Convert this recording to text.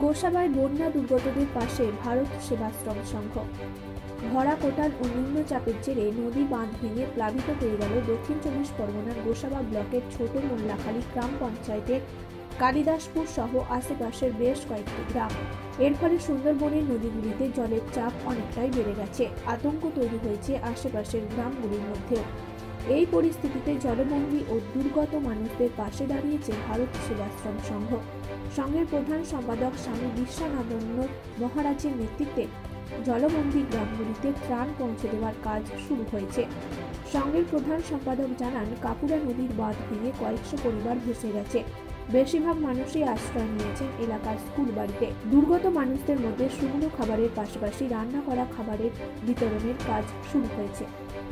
গোসাবায় বন্যা দুর্গতদের পাশে ভারত সেবাশ্রম সংঘ। ভরা কোটাল ও নিম্নচাপের জেরে নদী বাঁধ ভেঙে প্লাবিত হয়ে গেল দক্ষিণ চব্বিশ পরগনার গোসাবা ব্লকের ছোট মোল্লাখালী গ্রাম পঞ্চায়েতের কালিদাসপুর সহ আশেপাশের বেশ কয়েকটি গ্রাম। এর ফলে সুন্দরবনের নদীগুলিতে জলের চাপ অনেকটাই বেড়ে গেছে। আতঙ্ক তৈরি হয়েছে আশেপাশের গ্রামগুলির মধ্যেও। এই পরিস্থিতিতে জলবন্দী ও দুর্গত মানুষদের পাশে দাঁড়িয়েছে ভারত সেবাশ্রম সংঘ। সংঘের প্রধান সম্পাদক স্বামী বিশ্বানন্দ মহারাজের নেতৃত্বে জলবন্দী গ্রামগুলিতে ত্রাণ পৌঁছে দেওয়ার কাজ শুরু হয়েছে। সংঘের প্রধান সম্পাদক জানান, কাপুরা নদীর বাঁধ ভেঙে কয়েকশো পরিবার ভেসে গেছে। বেশিরভাগ মানুষই আশ্রয় নিয়েছেন এলাকার স্কুল বাড়িতে। দুর্গত মানুষদের মধ্যে শুকনো খাবারের পাশাপাশি রান্না করা খাবারের বিতরণের কাজ শুরু হয়েছে।